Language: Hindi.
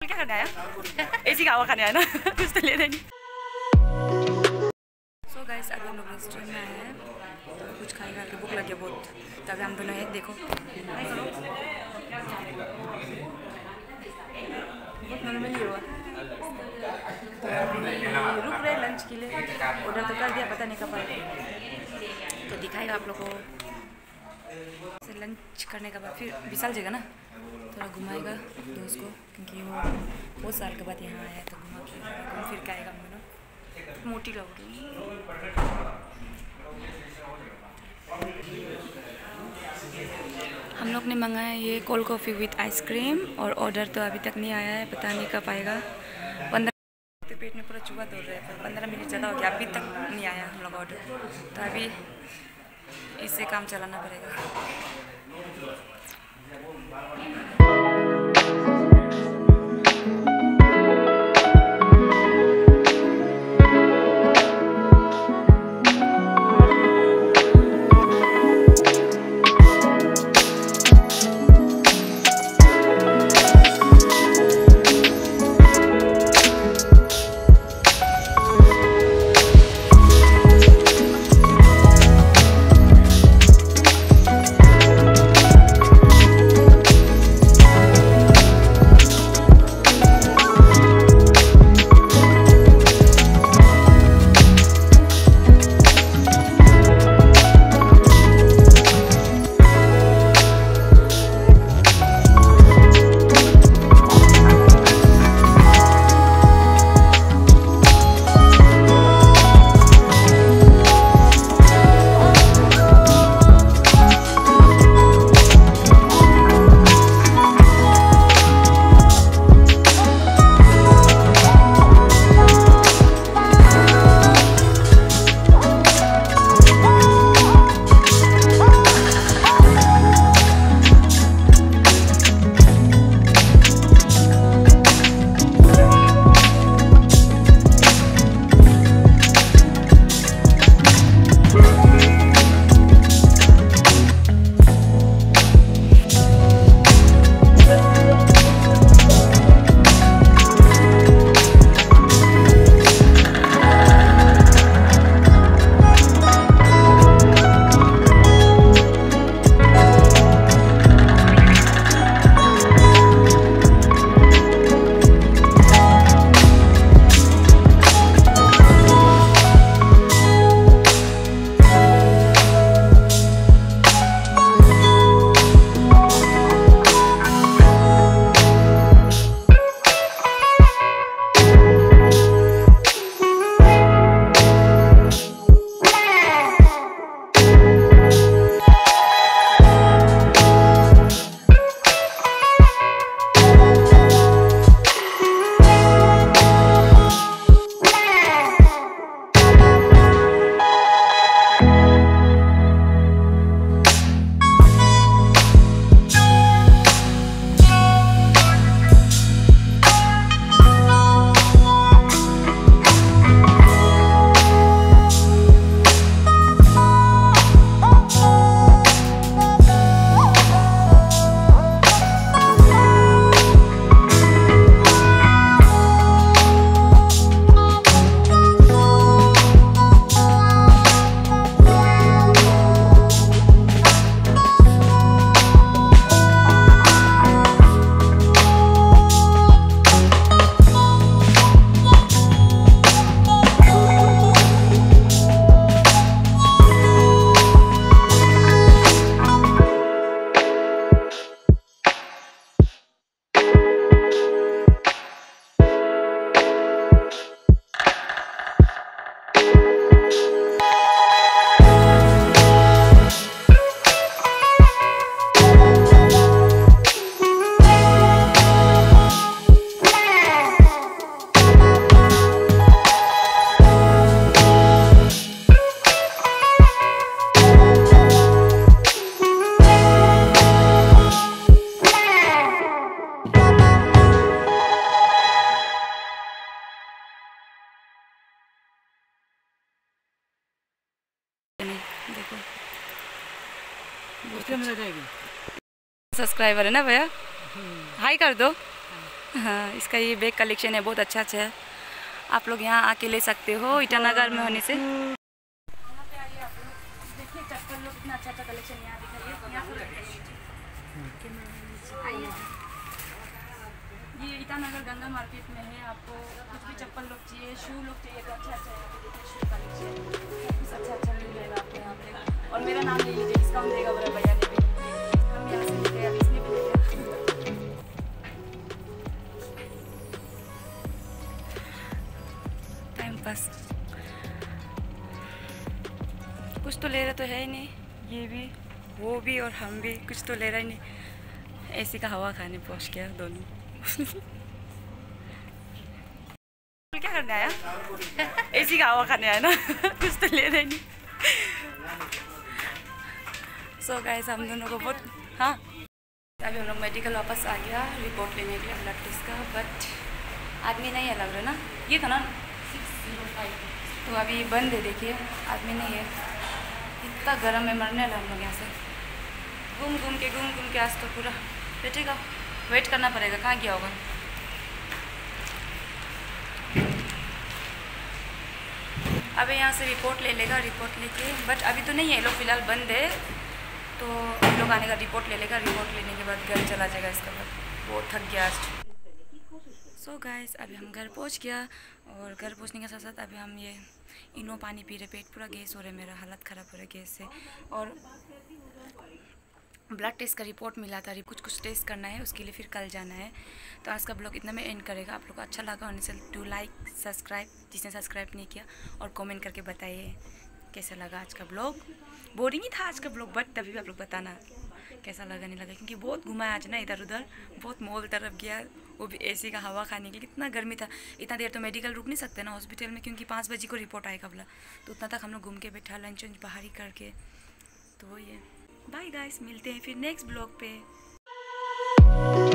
क्या करने आया? एसी का हवा खाने आया ना? कुछ तो ले देंगे। सो गाइस अभी हम लोग रेस्टोरेंट में आए हैं, कुछ खाएगा कि भूख लगी है बहुत, तभी हम दोनों हैं। देखो बहुत नॉर्मली हुआ तो अभी रुक रहे लंच के लिए। ऑर्डर तो कर दिया, पता नहीं कब आएगा तो दिखाएगा आप लोग को। लंच करने के बाद फिर विशाल जाएगा ना, थोड़ा घुमाएगा दोस्त को, क्योंकि वो बहुत साल के बाद यहाँ आया तो घूम फिर के आएगा। हम लोग मोटी लग रही। हम लोग ने मंगाया ये कोल्ड कॉफ़ी विथ आइसक्रीम और ऑर्डर तो अभी तक नहीं आया है, पता नहीं कब आएगा। 15 तो पेट में पूरा चूहा दौड़ रहा है, पर 15 मिनट ज़्यादा हो गया, अभी तक नहीं आया हम लोग ऑर्डर। तो अभी इससे काम चलाना पड़ेगा। सब्सक्राइबर है ना भैया, हाय कर दो। हाँ, इसका ये बैग कलेक्शन है, बहुत अच्छा अच्छा है। आप लोग यहाँ आके ले सकते हो ईटानगर में होने से। यहाँ पे आइए आप लोग, देखिए चप्पल लोग इतना अच्छा अच्छा कलेक्शन यहाँ दिखाइए। यहाँ आइए, ये ईटानगर गंगा मार्केट में है। आपको कुछ भी चप्पल लोग चाहिए, शू लोग चाहिए तो अच्छा अच्छा यहाँ पे देखिए शू कलेक्शन कुछ अच्छा अच्छा मिल जाएगा आपको यहाँ पे। और मेरा नाम ले लीजिए, डिस्काउंट देगा बोला भैया ने भी। हम यहाँ से लेते हैं, अब इसने भी ले लिया। टाइम पास कुछ तो ले रहा तो है ही नहीं, ये भी वो भी और हम भी कुछ तो ले रहा ही नहीं। एसी का हवा खाने पहुँच गया दोनों। क्या करने आया? एसी का हवा खाने आया ना। कुछ तो ले रहे नहीं। सो गाइस हम दोनों को बहुत, हाँ अभी हम लोग मेडिकल वापस आ गया रिपोर्ट लेने के लिए ब्लड टेस्ट का, बट आदमी नहीं है लग रहा ना। ये था ना 605, तो अभी बंद है, देखिए आदमी नहीं है। इतना गर्म में मरने लगा हम लोग यहाँ से घूम घूम के आज तो पूरा बैठेगा, वेट करना पड़ेगा, कहाँ गया होगा। अभी यहाँ से रिपोर्ट ले लेगा, रिपोर्ट लेके, बट अभी तो नहीं है लोग, फिलहाल बंद है। तो हम लोग आने का रिपोर्ट ले लेगा, रिपोर्ट लेने के बाद घर चला जाएगा। इसके बाद वो थक गया आज। सो गाइस अभी हम घर पहुँच गया, और घर पहुँचने के साथ साथ अभी हम ये इनो पानी पी रहे। पेट पूरा गैस हो रहा है, मेरा हालत ख़राब हो रहा है गैस से। और ब्लड टेस्ट का रिपोर्ट मिला था, कुछ टेस्ट करना है, उसके लिए फिर कल जाना है। तो आज का ब्लॉग इतना में एंड करेगा। आप लोग को अच्छा लगा होने से डू लाइक सब्सक्राइब, जिसने सब्सक्राइब नहीं किया, और कमेंट करके बताइए कैसा लगा आज का ब्लॉग। बोरिंग ही था आज का ब्लॉग, बट तभी भी आप लोग बताना कैसा लगा नहीं लगा, क्योंकि बहुत घुमाया आज ना इधर उधर, बहुत मॉल तरफ गया, वो भी एसी का हवा खाने के लिए। कितना गर्मी था, इतना देर तो मेडिकल रुक नहीं सकते ना हॉस्पिटल में, क्योंकि 5 बजे को रिपोर्ट आएगा बोला। तो उतना तक हम लोग घूम के बैठा, लंच वंच बाहर ही करके। तो वो ये बाय गाइस, मिलते हैं फिर नेक्स्ट ब्लॉग पे।